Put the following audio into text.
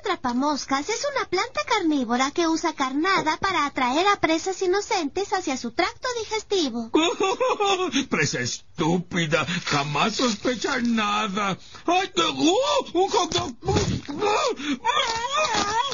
atrapamoscas es una planta carnívora que usa carnada para atraer a presas inocentes hacia su tracto digestivo. Presa estúpida, jamás sospecha nada. ¡Ay, un hot dog!